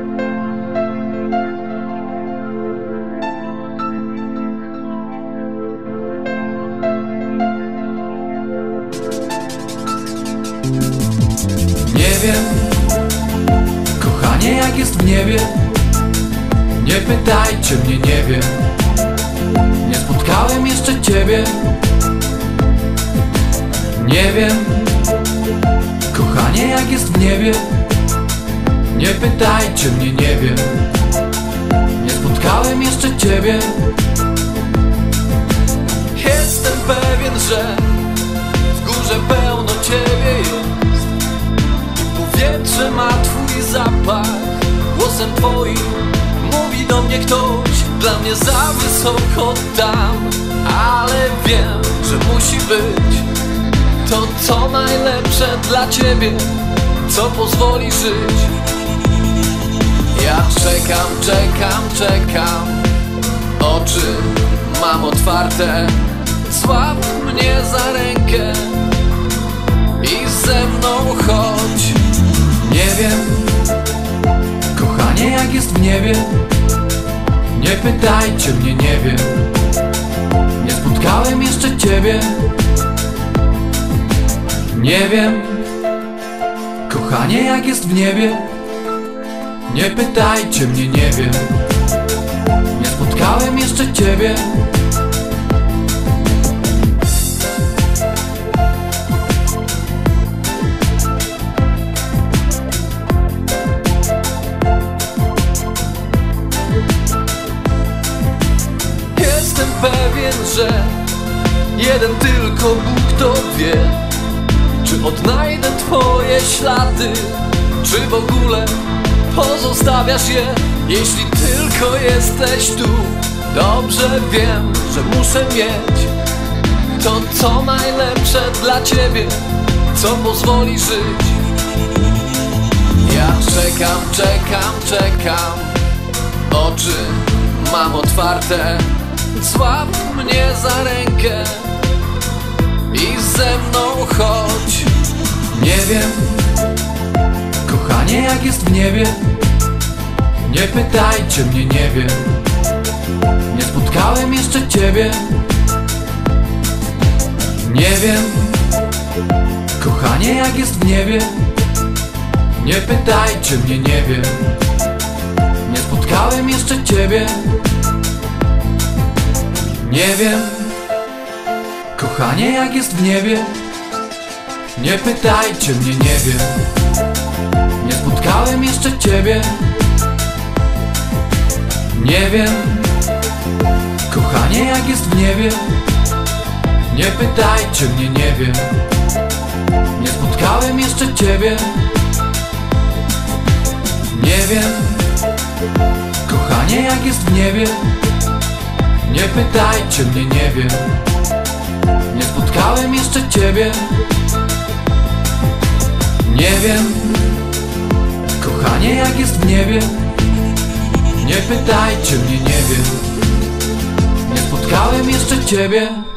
Nie wiem, kochanie, jak jest w niebie. Nie pytajcie mnie, nie wiem. Nie spotkałem jeszcze ciebie. Nie wiem, kochanie, jak jest w niebie. Nie pytajcie mnie, nie wiem. Nie spotkałem jeszcze ciebie. Jestem pewien, że w górze pełno ciebie jest. Powietrze ma twój zapach. Głosem twoim mówi do mnie ktoś. Dla mnie za wysoko tam, ale wiem, że musi być to, co najlepsze dla ciebie, co pozwoli żyć. Ja czekam, czekam, czekam. Oczy mam otwarte. Złap mnie za rękę i ze mną chodź. Nie wiem, kochanie, jak jest w niebie. Nie pytajcie mnie, nie wiem. Nie spotkałem jeszcze ciebie. Nie wiem, kochanie, jak jest w niebie. Nie pytajcie mnie, nie wiem. Nie spotkałem jeszcze ciebie. Jestem pewien, że jeden tylko Bóg to wie. Czy odnajdę twoje ślady, czy w ogóle pozostawiasz je? Jeśli tylko jesteś tu, dobrze wiem, że muszę mieć to, co najlepsze dla ciebie, co pozwoli żyć. Ja czekam, czekam, czekam. Oczy mam otwarte. Złap mnie za rękę i ze mną chodź. Nie wiem, kochanie, jak jest w niebie. Nie pytajcie mnie, nie wiem. Nie spotkałem jeszcze ciebie. Nie wiem, kochanie, jak jest w niebie. Nie pytajcie mnie, nie wiem. Nie spotkałem jeszcze ciebie. Nie wiem, kochanie, jak jest w niebie. Nie pytajcie mnie, nie wiem. Nie spotkałem jeszcze ciebie. Nie wiem, kochanie, jak jest w niebie. Nie pytajcie mnie, nie wiem. Nie spotkałem jeszcze ciebie. Nie wiem, kochanie, jak jest w niebie. Nie pytajcie mnie, nie wiem. Nie spotkałem jeszcze ciebie. Nie wiem, kochanie, jak jest w niebie. Nie pytajcie mnie, nie wiem. Nie spotkałem jeszcze ciebie.